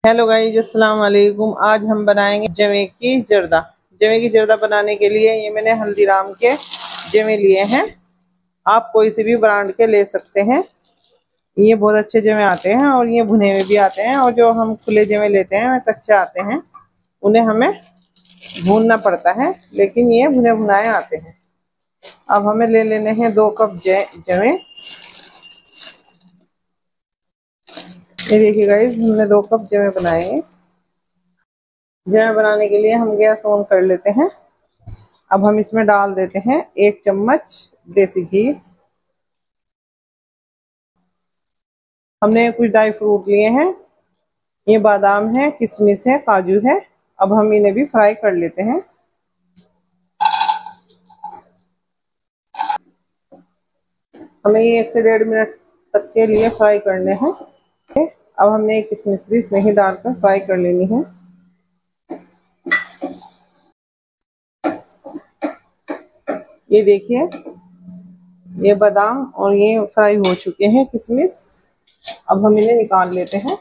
Hello guys, अस्सलाम वालेकुम। आज हम बनाएंगे जवे की जर्दा। जवे की जर्दा बनाने के लिए ये मैंने हल्दीराम के जवे लिए हैं। आप कोई से भी ब्रांड के ले सकते हैं। ये बहुत अच्छे जवे आते हैं और ये भुने हुए भी आते हैं, और जो हम खुले जवे लेते हैं कच्चे आते हैं, उन्हें हमें भूनना पड़ता है, लेकिन ये भुने भुनाए आते हैं। अब हमें ले लेने हैं 2 कप जवे। ये देखिए गाइस, हमने 2 कप जवे बनाए हैं। जवे बनाने के लिए हम गैस ऑन कर लेते हैं। अब हम इसमें डाल देते हैं 1 चम्मच देसी घी। हमने कुछ ड्राई फ्रूट लिए हैं, ये बादाम है, किशमिश है, काजू है। अब हम इन्हें भी फ्राई कर लेते हैं। हमें ये 1 से 1.5 मिनट तक के लिए फ्राई करने हैं। अब हमने एक किशमिश भी इसमें ही डालकर फ्राई कर लेनी है। ये देखिए, ये बादाम और ये फ्राई हो चुके हैं किशमिश। अब हम इन्हें निकाल लेते हैं।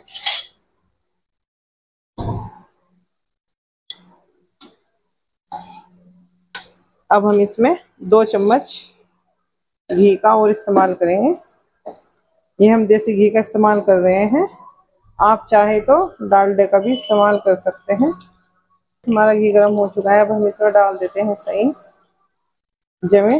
अब हम इसमें 2 चम्मच घी का और इस्तेमाल करेंगे। ये हम देसी घी का इस्तेमाल कर रहे हैं। आप चाहे तो डालडे का भी इस्तेमाल कर सकते हैं। हमारा घी गर्म हो चुका है। अब हम इसमें डाल देते हैं सही जवे।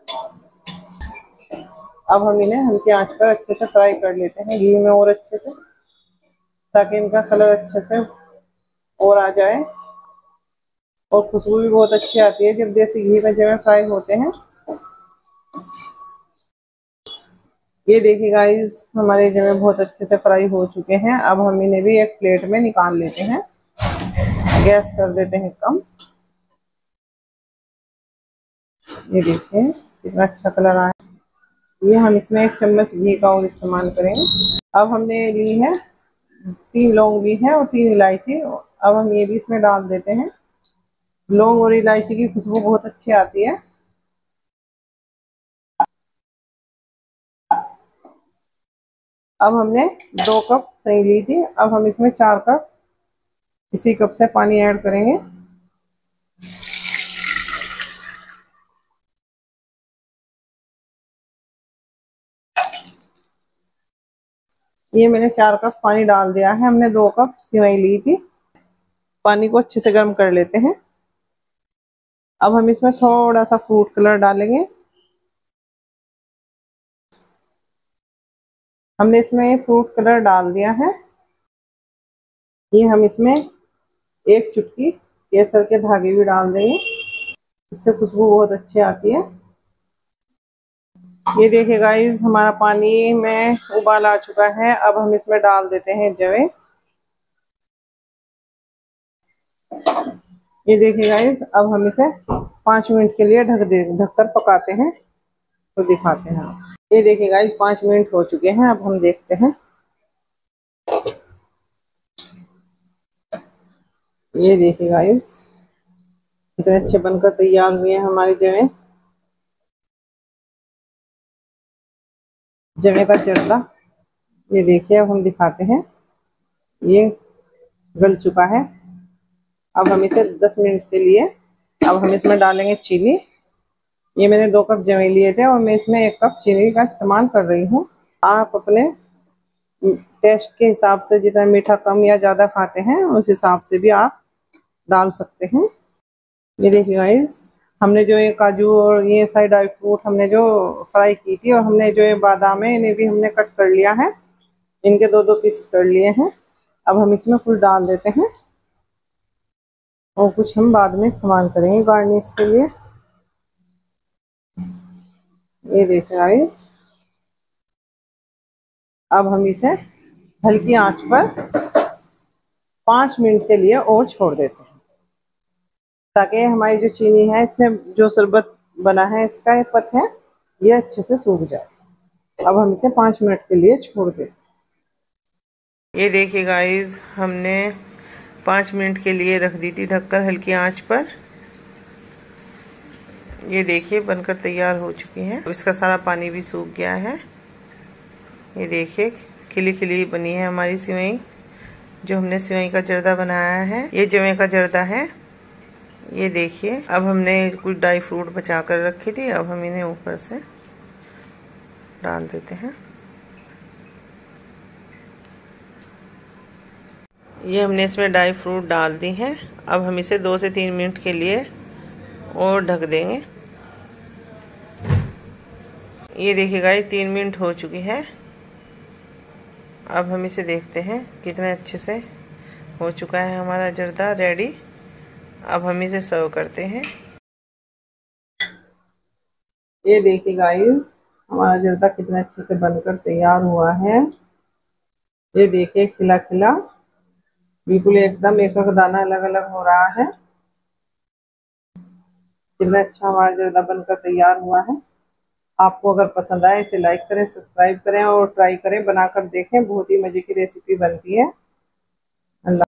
अब हम इन्हें हल्की आंच पर अच्छे से फ्राई कर लेते हैं घी में, और अच्छे से, ताकि इनका कलर अच्छे से और आ जाए। और खुशबू भी बहुत अच्छी आती है जब देसी घी में जवे फ्राई होते हैं। ये देखिए गाइस, हमारे जवे बहुत अच्छे से फ्राई हो चुके हैं। अब हम इन्हें भी एक प्लेट में निकाल लेते हैं। गैस कर देते हैं कम। ये देखिए कितना अच्छा कलर आया। ये हम इसमें 1 चम्मच घी का और इस्तेमाल करेंगे। अब हमने ली है 3 लौंग ली है और 3 इलायची। अब हम ये भी इसमें डाल देते हैं। लौंग और इलायची की खुशबू बहुत अच्छी आती है। अब हमने 2 कप सही ली थी। अब हम इसमें 4 कप इसी कप से पानी ऐड करेंगे। ये मैंने 4 कप पानी डाल दिया है। हमने 2 कप सिवई ली थी। पानी को अच्छे से गर्म कर लेते हैं। अब हम इसमें थोड़ा सा फ्रूट कलर डालेंगे। हमने इसमें फ्रूट कलर डाल दिया है। ये हम इसमें 1 चुटकी केसर के धागे भी डाल देंगे, इससे खुशबू बहुत अच्छी आती है। ये देखिए गाइस, हमारा पानी में उबाल आ चुका है। अब हम इसमें डाल देते हैं जवे। ये देखिए गाइस, अब हम इसे 5 मिनट के लिए ढककर पकाते हैं, तो दिखाते हैं। ये देखिए गाइस, 5 मिनट हो चुके हैं। अब हम देखते हैं। ये देखिए गाइस, कितने अच्छे बनकर तैयार हुए हैं हमारे जवे का जर्दा। ये देखिए, अब हम दिखाते हैं। ये गल चुका है। अब हम इसे 10 मिनट के लिए, अब हम इसमें डालेंगे चीनी। ये मैंने 2 कप जवे लिए थे और मैं इसमें 1 कप चीनी का इस्तेमाल कर रही हूँ। आप अपने टेस्ट के हिसाब से जितना मीठा कम या ज्यादा खाते हैं उस हिसाब से भी आप डाल सकते हैं। ये देखिए गाइस, हमने जो ये काजू और ये सारे ड्राई फ्रूट हमने जो फ्राई की थी, और हमने जो ये बादाम है इन्हें भी हमने कट कर लिया है। इनके 2-2 पीस कर लिए हैं। अब हम इसमें कुछ डाल देते हैं और कुछ हम बाद में इस्तेमाल करेंगे गार्निश के लिए। ये देखिए गाइस, अब हम इसे हल्की आंच पर 5 मिनट के लिए और छोड़ देते हैं, ताकि हमारी जो चीनी है, इसमें जो शरबत बना है, इसका ये पत है, ये अच्छे से सूख जाए। अब हम इसे 5 मिनट के लिए छोड़ देते हैं। ये देखिए गाइस, हमने 5 मिनट के लिए रख दी थी ढककर हल्की आंच पर। ये देखिए बनकर तैयार हो चुकी है। अब इसका सारा पानी भी सूख गया है। ये देखिए, खिली खिली बनी है हमारी सिवई। जो हमने सेवई का जर्दा बनाया है, ये जवे का जर्दा है। ये देखिए, अब हमने कुछ ड्राई फ्रूट बचा कर रखी थी, अब हम इन्हें ऊपर से डाल देते हैं। ये हमने इसमें ड्राई फ्रूट डाल दी हैं। अब हम इसे 2 से 3 मिनट के लिए और ढक देंगे। ये देखिए गाइस, 3 मिनट हो चुकी है। अब हम इसे देखते हैं कितने अच्छे से हो चुका है हमारा जर्दा रेडी। अब हम इसे सर्व करते हैं। ये देखिए गाइस, हमारा जर्दा कितने अच्छे से बनकर तैयार हुआ है। ये देखिए, खिला खिला, बिल्कुल एकदम एक एक दाना अलग अलग हो रहा है। कितना अच्छा हमारा जर्दा बनकर तैयार हुआ है। आपको अगर पसंद आए इसे लाइक करें, सब्सक्राइब करें और ट्राई करें, बनाकर देखें। बहुत ही मजे की रेसिपी बनती है। अल्लाह।